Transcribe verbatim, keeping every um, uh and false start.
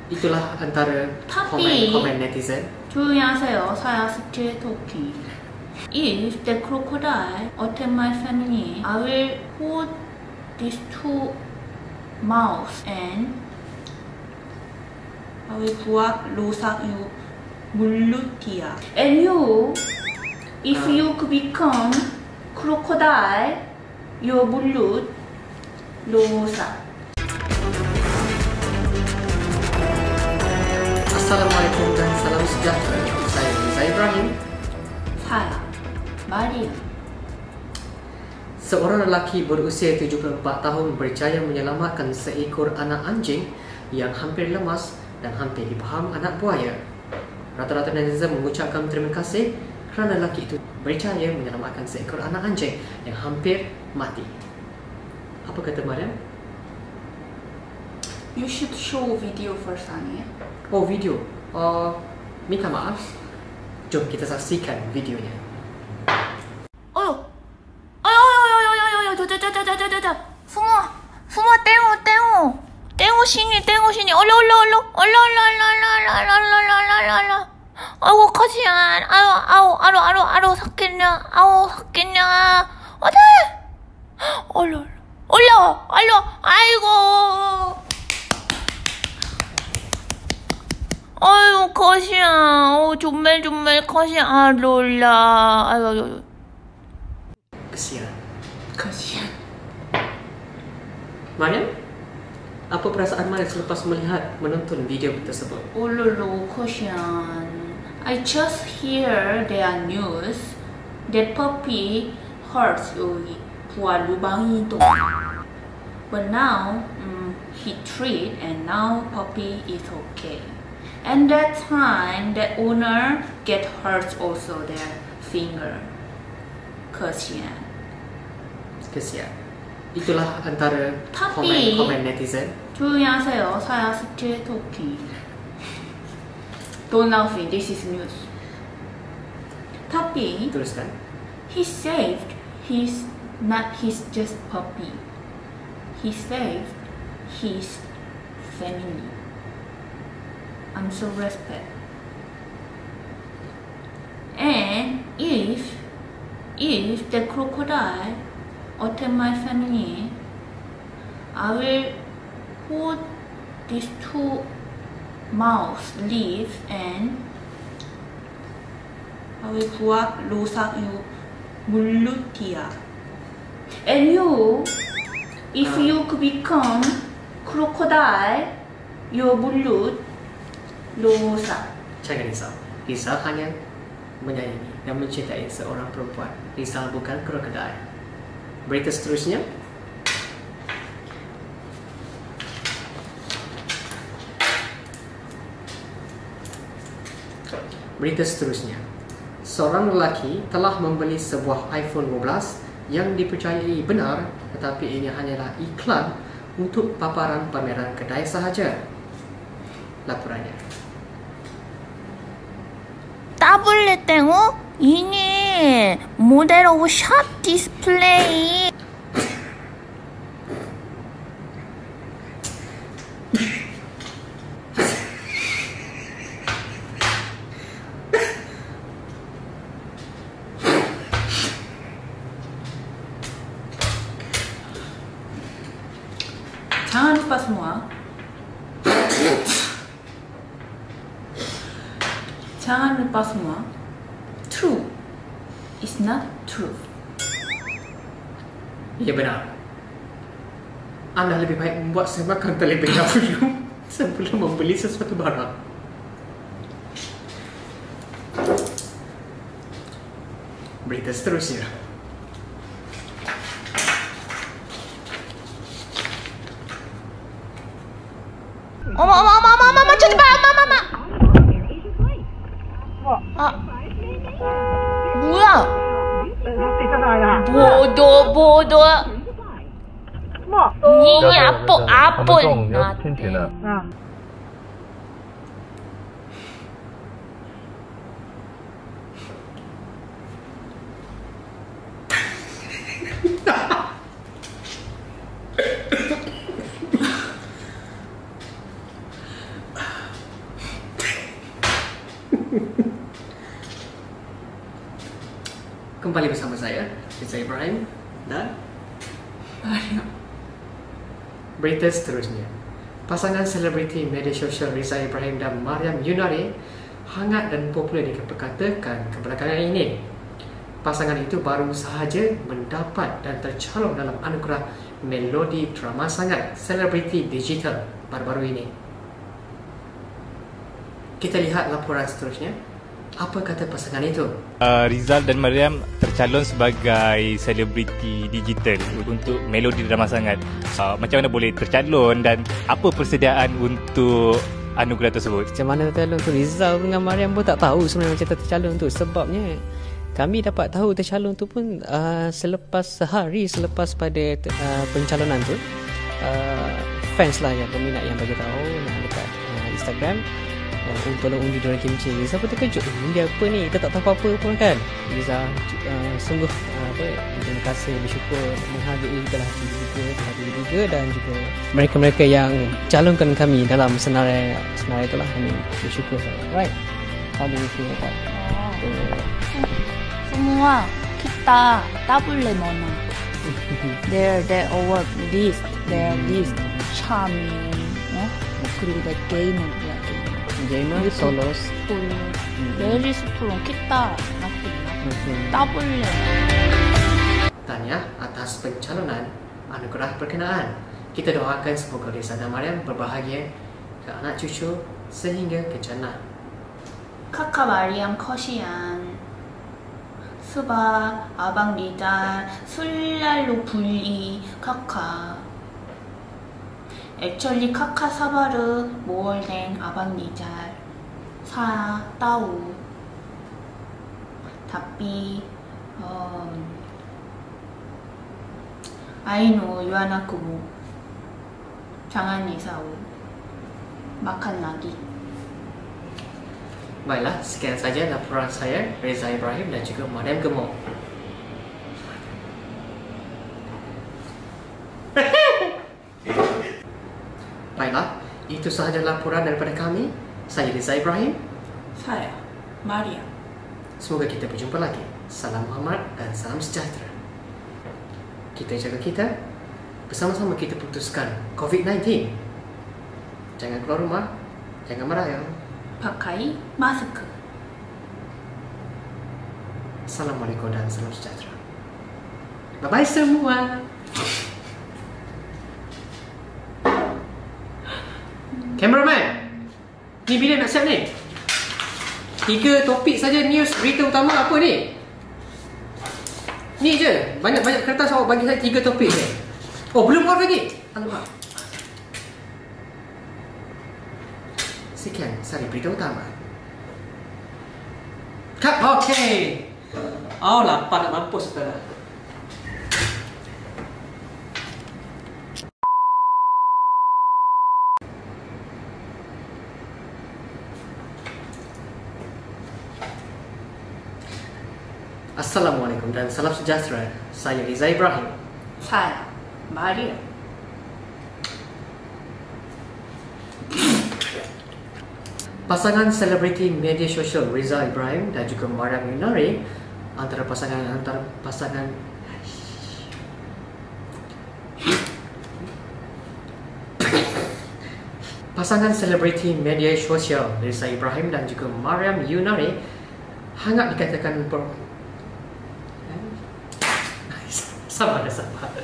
Itulah antara Tapi, komen-komen netizen. 조용히 하세요. saya still talking. If the crocodile attack my family, I will hold these two mouths and I will buat rusak you mulutnya. And you, if uh. you become crocodile, your mulut rusak. Assalamualaikum dan salam sejahtera. Saya Ryzal. Saya Maryam. Seorang lelaki berusia tujuh puluh empat tahun berjaya menyelamatkan seekor anak anjing yang hampir lemas dan hampir dipaham anak buaya. Rata-rata netizen mengucapkan terima kasih kerana lelaki itu berjaya menyelamatkan seekor anak anjing yang hampir mati. Apa kata Maryam? You should show video first, Ania. Oh, video. Uh, minta maaf. Jom kita saksikan videonya. Oh, oh, oh, oh, oh, oh, oh, 저, 저, 저, 저, 저, 저, 저, semua, semua tengok, tengok, tengok sini, tengok sini, Allah, Allah, Allah, Allah, Allah, Allah, Allah, Allah, Allah, Allah, Allah. 아이고 kasihan, 아유, 아유, 아유, 아유, 아유, sakitnya, 아유, sakitnya, 어때? Allah, Allah, Allah, 아이고. 아유 kasihan, oh jumel jumel kasihan, Lola, ayo ayo. Kasihan. Kasihan. Maryam, apa perasaan Maryam selepas melihat menonton video tersebut? Oh lolo kasihan. I just hear their news that puppy hurts 여기 부하 lubang itu. But now um, he treat and now puppy is okay. And that time, the owner get hurt also their finger. Kasihan. Kasihan. Itulah antara Tapi, komen-komen netizen. 조용히 하세요. saya still talking. Don't laugh. This is news. Tapi, Teruskan. he saved his not his just puppy. He saved his family. I'm so respect. And if if the crocodile attack my family, I will hold these two mouths, lips, and I will buat rusak you mulutnya. And you, if you become crocodile, your mulut rusak. Jangan risau. Ryzal hanya menyayangi dan mencintai seorang perempuan. Ryzal bukan krokodil. Berita seterusnya. Berita seterusnya. Seorang lelaki telah membeli sebuah iPhone dua belas yang dipercayai benar, tetapi ini hanyalah iklan untuk paparan pameran kedai sahaja. Laporannya. 타블렛 땡어? 이니 모델 오브 샵 디스플레이. Jangan lupa semua. Jangan lupa semua. True is not truth. Ya benar. Anda lebih baik membuat saya makan terlebih dahulu sebelum membeli sesuatu barang. Berita seterusnya. 어머 어머 어머 어머 어머 저기 봐 어머 어머 어머. 아 뭐야? 뭐도 뭐도. 니 아빠 아빠 나한테. Kembali bersama saya, Ryzal Ibrahim dan Maryam. Berita seterusnya. Pasangan selebriti media sosial Ryzal Ibrahim dan Maryam Yunari hangat dan popular diperkatakan kebelakangan ini. Pasangan itu baru sahaja mendapat dan tercalon dalam Anugerah Melodi drama Sangat selebriti digital baru-baru ini. Kita lihat laporan seterusnya. Apa kata pasangan itu? Uh, Ryzal dan Maryam tercalon sebagai selebriti digital untuk Melodi drama Sangat. Uh, macam mana boleh tercalon dan apa persediaan untuk anugerah tersebut? Macam mana tercalon tu? Ryzal dengan Maryam pun tak tahu sebenarnya macam tercalon tu. Sebabnya kami dapat tahu tercalon tu pun uh, selepas sehari selepas pada uh, pencalonan tu. Uh, fans lah yang peminat yang bagi tahu dekat uh, Instagram. Uh, tolong undi Duriankimchi. Ryzal pun terkejut. Undi apa ni? Kita tak tahu apa-apa pun kan. Ryzal uh, sungguh uh, apa, terima kasih, bersyukur, menghargai segala hati juga, hati juga dan juga mereka-mereka yang calonkan kami dalam senarai senarai itulah. Kami bersyukur sangat. Right. How do you feel about uh, semua kita tak boleh mana. Their their award list, their list charming. 어? 그리고 내 게임은 뭐야? gamer solos very strong kita natin tak boleh. Tanya atas pencalonan anugerah berkenaan. Kita doakan semoga Ryzal dan Maryam berbahagia ke anak cucu sehingga ke jannah. 카카 마리암 커시안 스바 아방 리잘 술랄로 분리 카카 액츄얼리 카카 사바르 모얼덴 아방 리잘 사 따우 답비 어 아이노 유아나쿠모 장한 이사우 마칸 나기. Baiklah, sekian saja laporan saya, Ryzal Ibrahim dan juga Maryam Gemuk. Baiklah, itu sahaja laporan daripada kami. Saya Ryzal Ibrahim. saya Maryam. Semoga kita berjumpa lagi. Salam hormat dan salam sejahtera. Kita jaga kita. Bersama-sama kita putuskan covid sembilan belas. Jangan keluar rumah. Jangan merayau. pakai masker. Assalamualaikum dan salam sejahtera. Bye-bye semua. Cameraman, ni bila nak siap ni? Tiga topik saja news berita utama apa ni? Ni je, banyak-banyak kertas awak bagi saya tiga topik je. Oh, belum off lagi? Alamak. Sekian sari berita utama. Cut, okey. Oh, lapar nak mampus sekarang. Assalamualaikum dan salam sejahtera. Saya Ryzal Ibrahim. saya Maryam. Pasangan selebriti media sosial Ryzal Ibrahim dan juga Maryam Yunari antara pasangan antara pasangan Pasangan selebriti media sosial Ryzal Ibrahim dan juga Maryam Yunari hangat dikatakan ber... Sabar, sabar.